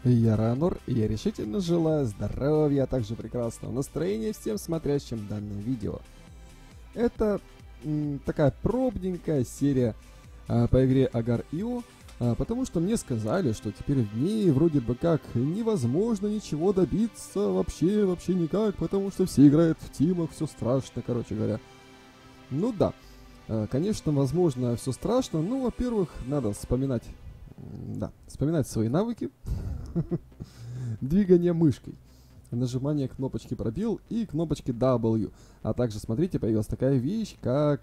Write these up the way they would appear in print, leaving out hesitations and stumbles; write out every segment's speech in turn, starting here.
Я Ранор, и я решительно желаю здоровья, а также прекрасного настроения всем смотрящим данное видео. Это такая пробненькая серия по игре Agar.io, потому что мне сказали, что теперь в ней вроде бы как невозможно ничего добиться вообще никак, потому что все играют в тимах, все страшно, короче говоря. Ну да, конечно, возможно, все страшно, но, во-первых, надо вспоминать свои навыки. Двигание мышкой, нажимание кнопочки пробел и кнопочки W. А также, смотрите, появилась такая вещь, как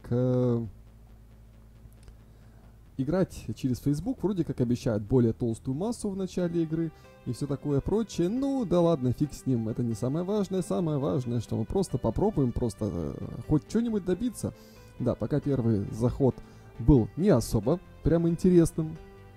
играть через Facebook. Вроде как обещают более толстую массу в начале игры и все такое прочее. Ну да ладно, фиг с ним, это не самое важное. Самое важное, что мы просто попробуем хоть что-нибудь добиться. Да, пока первый заход был не особо прям интересным.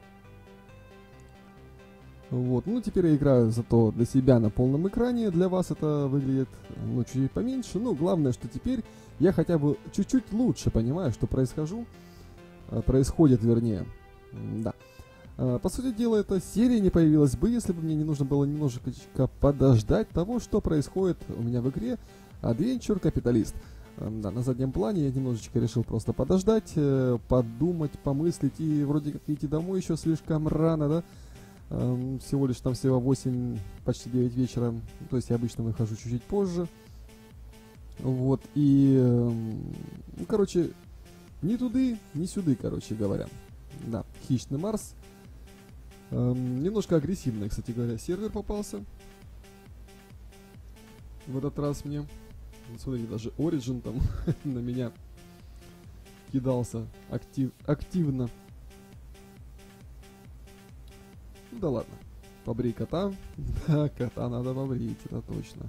Вот, ну теперь я играю зато для себя на полном экране, для вас это выглядит, чуть поменьше, но главное, что теперь я хотя бы чуть-чуть лучше понимаю, что происходит, вернее, да. По сути дела, эта серия не появилась бы, если бы мне не нужно было немножечко подождать того, что происходит у меня в игре Adventure Capitalist. Да, на заднем плане я немножечко решил просто подождать, подумать, помыслить, и вроде как идти домой еще слишком рано, да. Всего 8, почти 9 вечера, то есть я обычно выхожу чуть-чуть позже. Вот, и, ни туды, ни сюды, короче говоря. Да, хищный Марс. Немножко агрессивный, кстати говоря, сервер попался в этот раз мне. Смотрите, даже Origin там на меня кидался активно. Ну да ладно. Побрей кота. Да, кота надо побрить, это точно.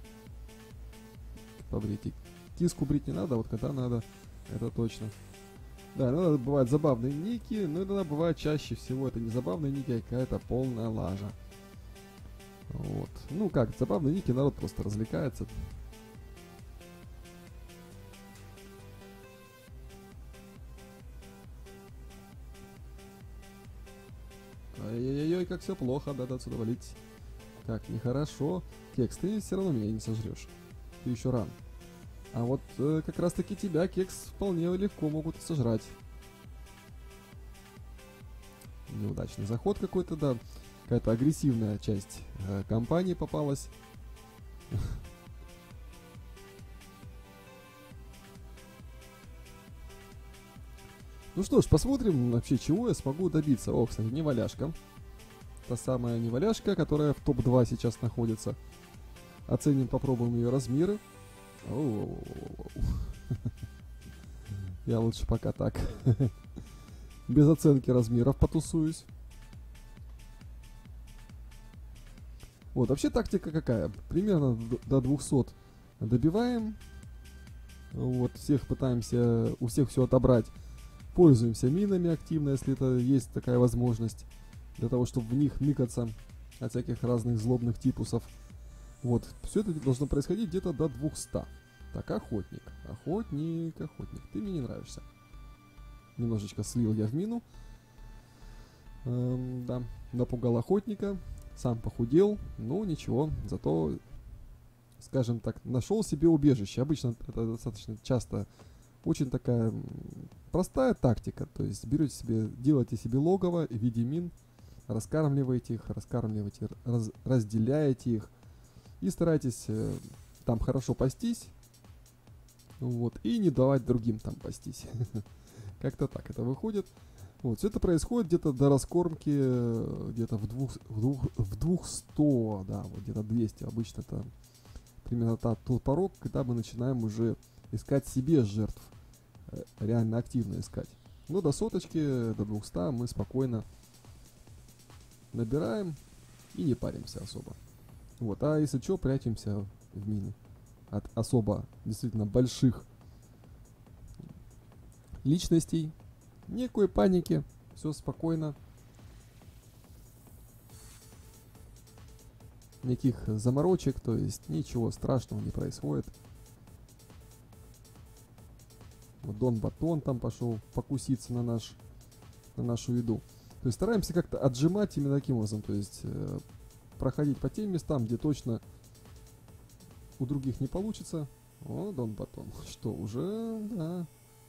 Побрить. Киску брить не надо, а вот кота надо, это точно. Да, иногда бывают забавные ники, но иногда бывает чаще всего это не забавные ники, а какая-то полная лажа. Вот. Ну как, забавные ники, народ просто развлекается. Ой-ой-ой, как все плохо, надо отсюда валить. Как нехорошо. Кекс, ты все равно меня не сожрешь. Ты еще ран. А вот как раз таки тебя, Кекс, вполне легко могут сожрать. Неудачный заход какой-то, да. Какая-то агрессивная часть компании попалась. Ну что ж, посмотрим вообще, чего я смогу добиться. О, кстати, неваляшка. Та самая неваляшка, которая в топ-2 сейчас находится. Оценим, попробуем ее размеры. Я лучше пока так. Без оценки размеров потусуюсь. Вот, вообще тактика какая? Примерно до 200 добиваем. Вот, всех пытаемся, у всех все отобрать. Пользуемся минами активно, если это есть такая возможность, для того, чтобы в них ныкаться от всяких разных злобных типусов. Вот, все это должно происходить где-то до 200. Так, охотник, ты мне не нравишься. Немножечко слил я в мину. Да, напугал охотника, сам похудел, но ничего, зато, скажем так, нашел себе убежище. Обычно это достаточно часто очень такая простая тактика, то есть делаете себе логово в виде мин, раскармливаете, разделяете их и старайтесь там хорошо пастись, вот, и не давать другим там пастись. Как-то так это выходит. Вот, все это происходит где-то до раскормки, где-то в 200, да, вот где-то 200. Обычно это примерно тот порог, когда мы начинаем уже искать себе жертв. Реально активно искать. Но до соточки, до 200 мы спокойно набираем и не паримся особо. Вот, а если что, прячемся в мины от особо действительно больших личностей. Никакой паники, все спокойно. Никаких заморочек, то есть ничего страшного не происходит. Вот Дон Батон там пошел покуситься на нашу еду. То есть стараемся как-то отжимать именно таким образом. То есть проходить по тем местам, где точно у других не получится. О, Дон Батон. Что, уже, да.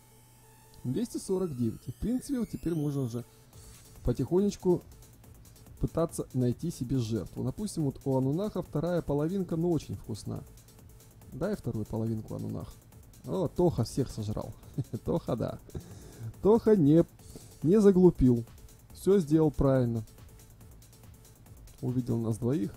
249. И в принципе, вот теперь можно уже потихонечку пытаться найти себе жертву. Допустим, вот у Анунаха вторая половинка, ну, очень вкусна. Дай вторую половинку, Анунах. О, Тоха всех сожрал. Тоха, да. Тоха не заглупил. Все сделал правильно. Увидел нас двоих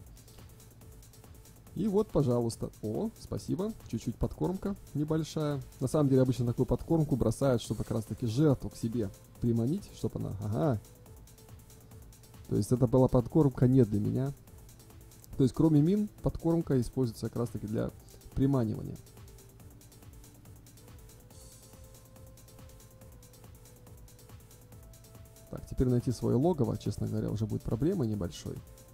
и вот, пожалуйста. О, спасибо. Чуть-чуть подкормка небольшая. На самом деле, обычно такую подкормку бросают, чтобы как раз-таки жертву к себе приманить, чтобы она... Ага. То есть это была подкормка не для меня. То есть кроме мин, подкормка используется как раз-таки для приманивания. Так, теперь найти свое логово, честно говоря, уже будет проблемой небольшой.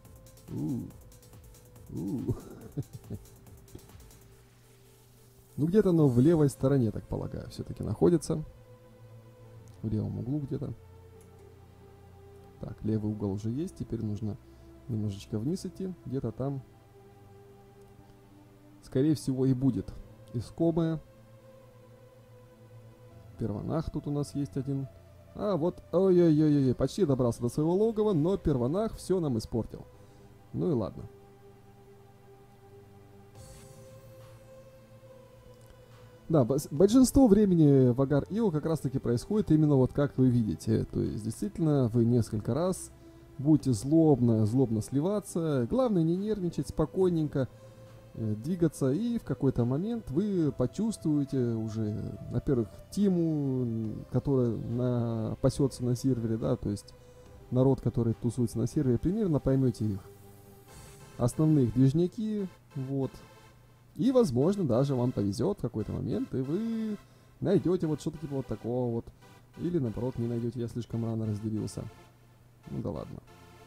Ну, где-то оно в левой стороне, так полагаю, все-таки находится. В левом углу где-то. Так, левый угол уже есть. Теперь нужно немножечко вниз идти. Где-то там, скорее всего, и будет искомое. Первонах тут у нас есть один. А, вот, ой-ой-ой-ой, почти добрался до своего логова, но первонах все нам испортил. Ну и ладно. Да, большинство времени в Агар.io как раз таки происходит именно вот как вы видите. То есть, действительно, вы несколько раз будете злобно сливаться. Главное не нервничать, спокойненько двигаться. И в какой-то момент вы почувствуете уже, во-первых, тиму, которая пасется на сервере, да, то есть народ, который тусуется на сервере, примерно поймете их основные движняки, вот. И, возможно, даже вам повезет в какой-то момент, и вы найдете вот что-то типа вот такого вот. Или, наоборот, не найдете, я слишком рано разделился. Ну да ладно.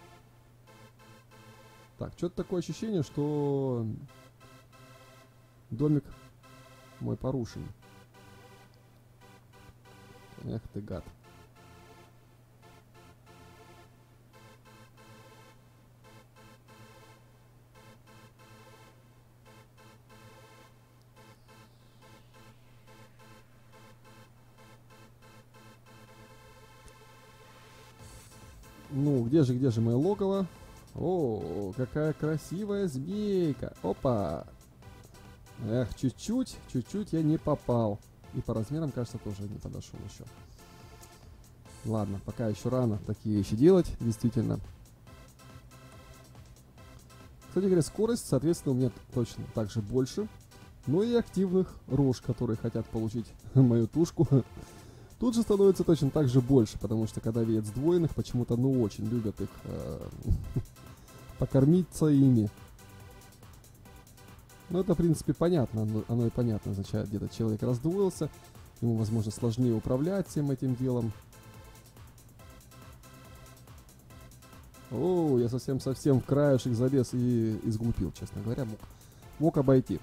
Так, что-то такое ощущение, что домик мой порушен. Эх ты, гад. Ну, где же мое логово? О, какая красивая змейка. Опа. Эх, чуть-чуть я не попал. И по размерам, кажется, тоже не подошел еще. Ладно, пока еще рано такие вещи делать, действительно. Кстати говоря, скорость, соответственно, у меня точно так же больше. Но и активных рож, которые хотят получить мою тушку, тут же становится точно так же больше, потому что когда видят сдвоенных, почему-то, ну, очень любят их покормиться ими. Ну, это, в принципе, понятно, оно и понятно означает, где-то человек раздвоился, ему, возможно, сложнее управлять всем этим делом. О, я совсем в краешек залез и изглупил, честно говоря, мог обойти.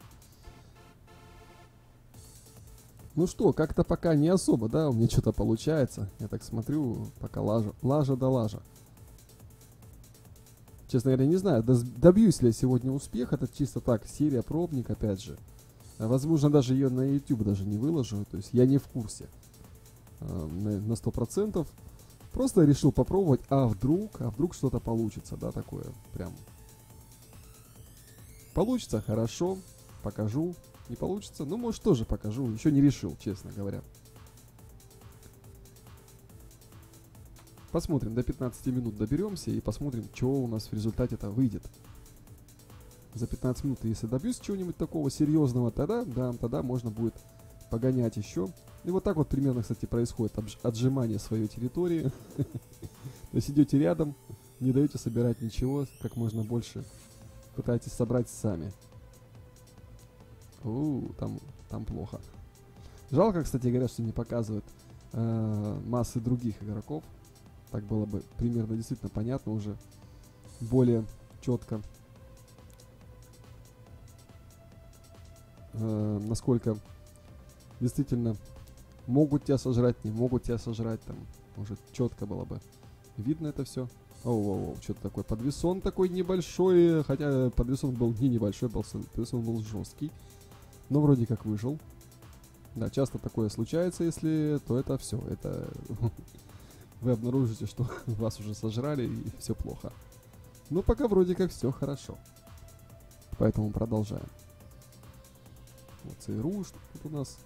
Ну что, как-то пока не особо, да, у меня что-то получается. Я так смотрю, пока лажа да лажа. Честно говоря, не знаю, добьюсь ли я сегодня успеха. Это чисто так, серия пробник, опять же. Возможно, даже ее на YouTube даже не выложу. То есть я не в курсе на 100%. Просто решил попробовать, а вдруг что-то получится, да, такое прям. Получится, хорошо, покажу. Не получится, ну, может, тоже покажу. Еще не решил, честно говоря. Посмотрим, до 15 минут доберемся и посмотрим, что у нас в результате-то выйдет. За 15 минут, если добьюсь чего-нибудь такого серьезного, тогда можно будет погонять еще. И вот так вот примерно, кстати, происходит отжимание своей территории. То есть идете рядом, не даете собирать ничего, как можно больше пытаетесь собрать сами. Там плохо. Жалко, кстати говоря, что не показывают массы других игроков. Так было бы примерно действительно понятно уже. Более четко. Насколько действительно могут тебя сожрать, не могут тебя сожрать там. Может, четко было бы видно это все. Оу, что-то такое. Подвесон такой небольшой. Хотя подвесон был не небольшой, подвесон был жесткий. Но вроде как выжил. Да, часто такое случается, если то это все. Это вы обнаружите, что вас уже сожрали и все плохо. Но пока вроде как все хорошо. Поэтому продолжаем. Вот ЦРУ, что тут у нас?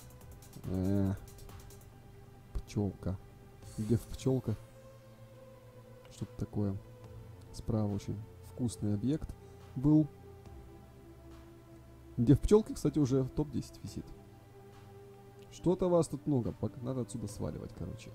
Пчелка. Где в пчелка? Что-то такое. Справа очень вкусный объект был. Где в пчелке, кстати, уже в топ-10 висит. Что-то вас тут много. Надо отсюда сваливать, короче.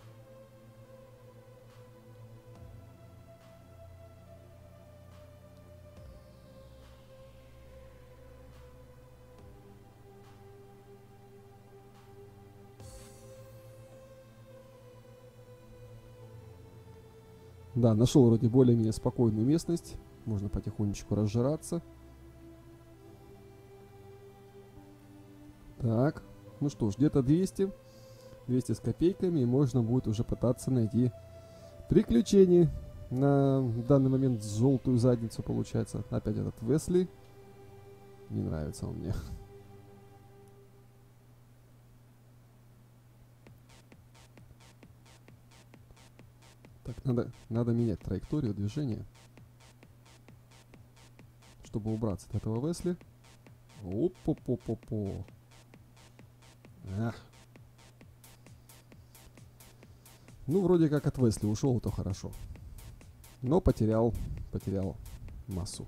Да, нашел вроде более-менее спокойную местность. Можно потихонечку разжираться. Так, ну что ж, где-то 200 с копейками, и можно будет уже пытаться найти приключения. На данный момент желтую задницу получается. Опять этот Весли. Не нравится он мне. Так, надо менять траекторию движения, чтобы убраться от этого Весли. Оп-по-по-по-по. Ах. Ну, вроде как от Весли ушел, то хорошо. Но потерял массу.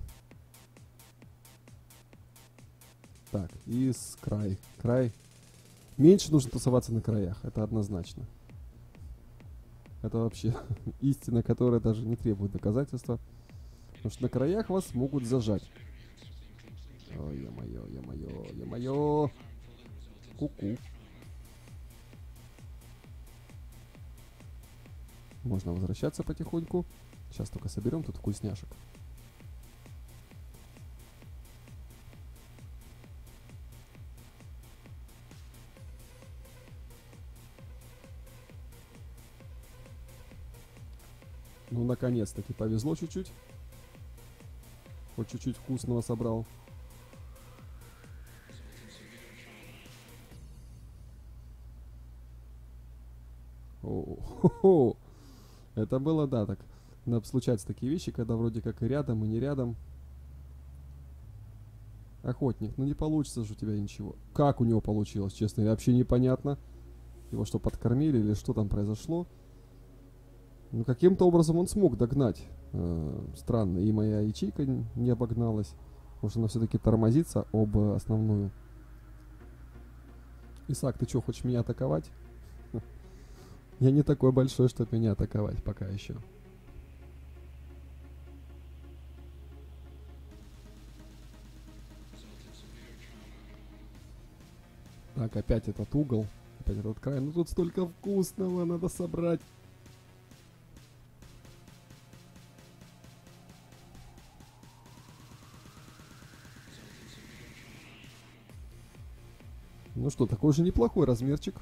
Так, и с край. Меньше нужно тусоваться на краях, это однозначно. Это вообще истина, которая даже не требует доказательства. Потому что на краях вас могут зажать. Ой, ё-моё. Ку-ку. Можно возвращаться потихоньку. Сейчас только соберем тут вкусняшек. Ну, наконец-таки повезло чуть-чуть. Хоть чуть-чуть вкусного собрал. О-хо-хо. Это было, да, так. Случаются такие вещи, когда вроде как и рядом, и не рядом. Охотник, ну не получится же у тебя ничего. Как у него получилось, честно, вообще непонятно. Его что, подкормили или что там произошло? Ну, каким-то образом он смог догнать. Странно, и моя ячейка не обогналась. Может, она все-таки тормозится об основную. Исаак, ты что, хочешь меня атаковать? Я не такой большой, чтобы меня атаковать пока еще. Так, опять этот угол. Опять этот край. Ну тут столько вкусного надо собрать. Ну что, такой же неплохой размерчик.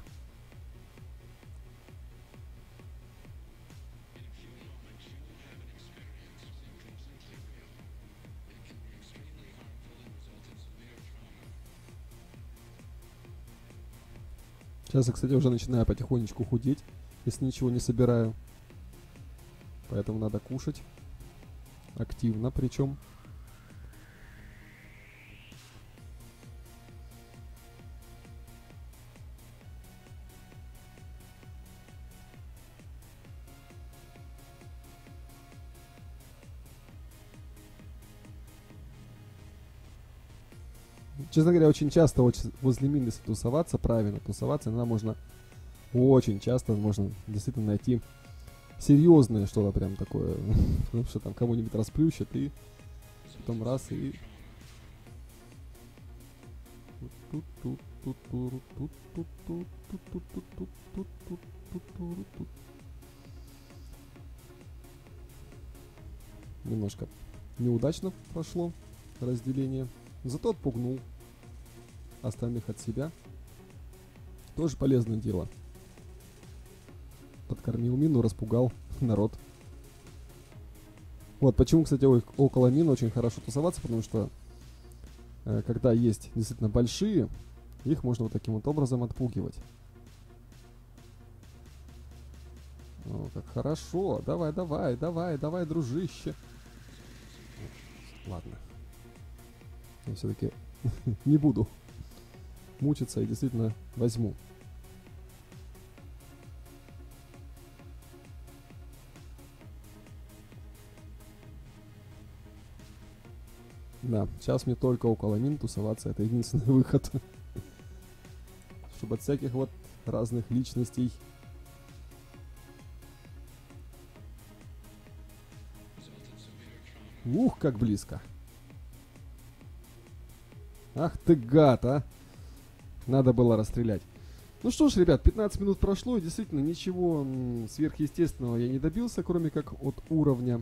Сейчас я, кстати, уже начинаю потихонечку худеть, если ничего не собираю. Поэтому надо кушать. Активно причем. Честно говоря, очень часто возле Миндеса тусоваться, правильно тусоваться, иногда можно очень часто можно действительно найти серьезное что-то прям такое, потому что там кого-нибудь расплющат и потом раз и... Немножко неудачно прошло разделение, зато отпугнул остальных от себя. Тоже полезное дело. подкормил мину, распугал народ. Вот почему, кстати, около мин очень хорошо тусоваться, потому что когда есть действительно большие, их можно вот таким вот образом отпугивать. О, как хорошо. Давай, давай, давай, давай, дружище. Ладно. Я все-таки не буду мучиться и действительно возьму. Да, сейчас мне только около мин тусоваться. Это единственный выход. Чтобы от всяких вот разных личностей. Ух, как близко. Ах ты гад, а. Надо было расстрелять. Ну что ж, ребят, 15 минут прошло, и действительно ничего сверхъестественного я не добился, кроме как от уровня.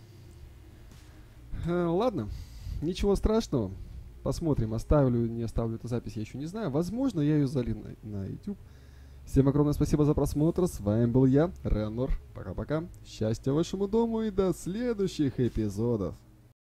Ладно, ничего страшного. Посмотрим, оставлю, не оставлю эту запись, я еще не знаю. Возможно, я ее залью на YouTube. Всем огромное спасибо за просмотр. С вами был я, Ранор. Пока-пока. Счастья вашему дому и до следующих эпизодов.